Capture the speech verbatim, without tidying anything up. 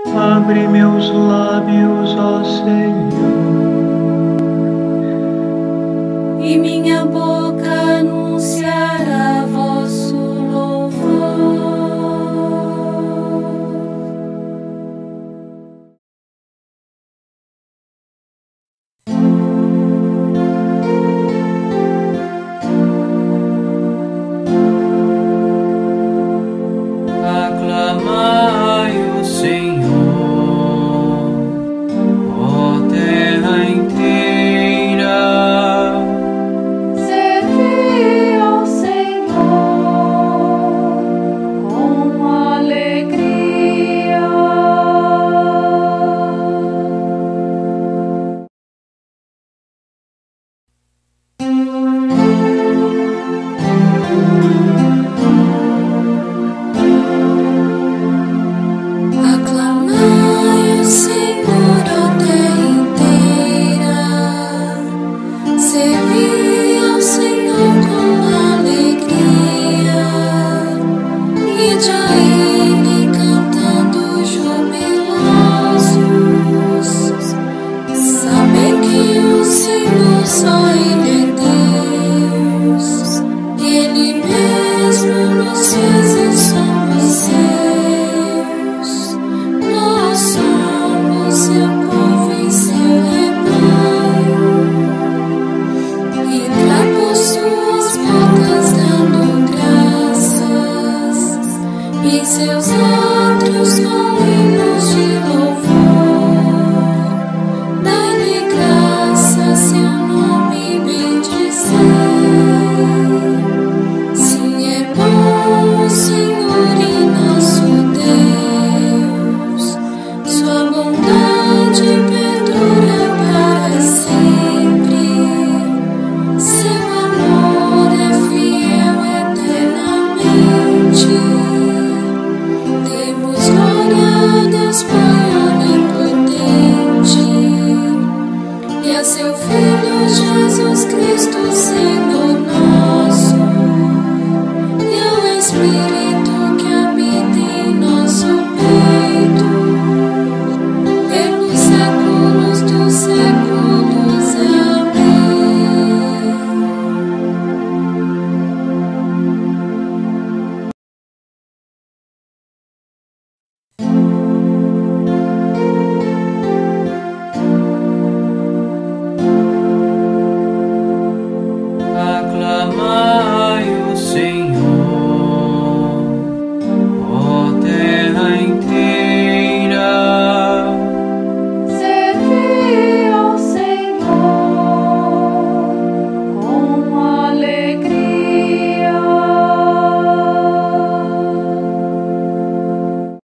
Abre meus lábios, ó Senhor, e minha boca anunciará vosso louvor. Aclamai o Senhor, ó terra inteira. Servi ao Senhor com alegria. Aclamai o Senhor, ó terra inteira. Servi ao Senhor com alegria. Ide a Ele cantando jubilosos. Sabem que o Senhor só Ele é Deus. Ele mesmo nos fez e somos seus. Nós somos seu povo e seu rebanho. Entra por suas portas dando graças, e seus átrios com hinos de